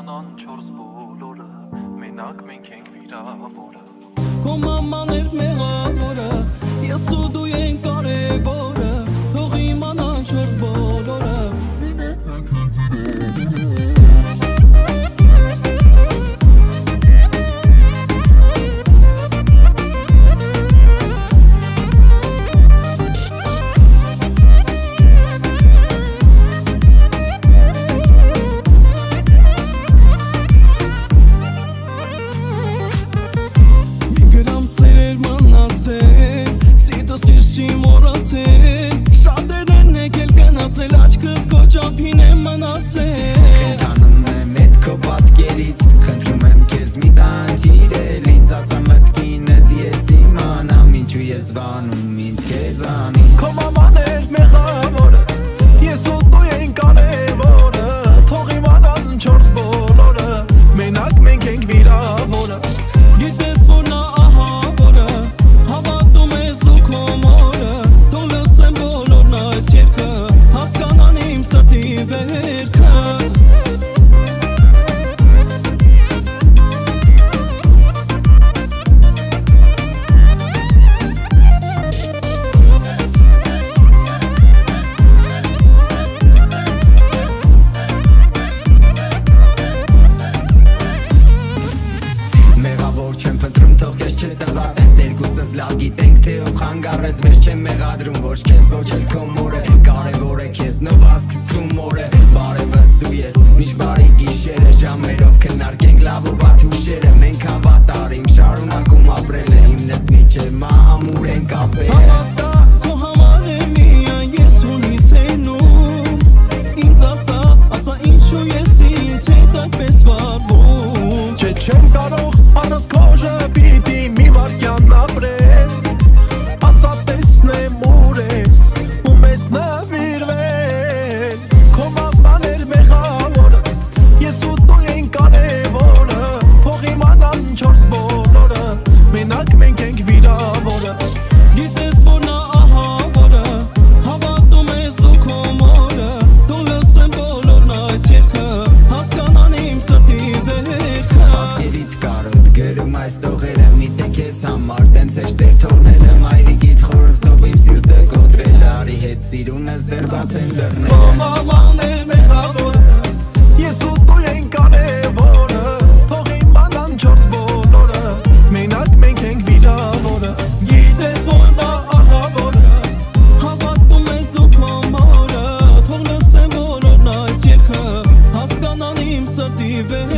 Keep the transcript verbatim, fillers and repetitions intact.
maman չորս բոլորը մենակ մենք ենք վիրավորը Քո մաման էր մեղավորը ես ու դու ենք կարևորը թող իմանան չորս բոլորը Շատերն եկել գնացել աչքս կոչափին եմ մնացել Խենթանում եմ էդ քո պատկերից Խնդրում եմ քեզ մի տանջիրել Ինձ ասա մտքինդ ես իմանամ Ինչու ես վանում ինձ քեզանից Քո մաման էր մեղավորը Ես ու դու ենք կարևորը Թող իմանան չորս բոլորը Մենակ մենք ենք վիրավորը Գիտես որ նա ահավորը Հավատում ես դու քո մորը Հասկանան իմ սրտի վերքը Մեղավոր չեմ փնտրում թող քեզ չտվա Ձերգուսս լավ գիտենք թե ով խանգարեց Մեզ չեմ մեղադրում ոչ քեզ ոչ էլ քո մորը Կարևոր է քեզ նովա սկսվում օրը Բարևս դու ես միշտ բարի գիշերը Ժամերով քննարկենք լավ ու վատ հուշերը Մենք հավատարիմ շարունակում ապրել է Հիմնեց միջև մահամուր ենք ապերը Հավատա քո համար է միայն ես ունից հենում Ինձ ասա, ասա ինչու ես ինձ հետ այդպես վարվում Չէ չեմ կարող առանց քո ժպիտի մի վարքյան ապրել Ասա տեսնեմ ուր ես ու մեզ նվիրվել Քո մաման էր մեղավորը ես ու դու ենք կարևորը Թող իմանան չորս բոլորը մենակ մենք ենք վիրավորը Գիտես որ նա ահավորը հավատում ես դու քո մորը Թող լսեն բոլորն այս երգը հասկանան իմ սրտի վերքը Պատկերիդ կարոտ գրում այս տողերը Միտենք ես համար տենց էշտեր թողնելը Մայրիկիդ խորհրդով իմ սիրտը կոտրել Արի հետ սիրունս դեռ բաց են դռները Քո մաման էր մեղավորը ես ու դու ենք կարևորը Թող իմանան չորս բոլորը մենակ մենք ենք վիրավորը Գիտես որ նա ահավորը հավատում ես դու քո մորը Թող լսեն բոլորն այս երգը հասկանան իմ սրտի վերքը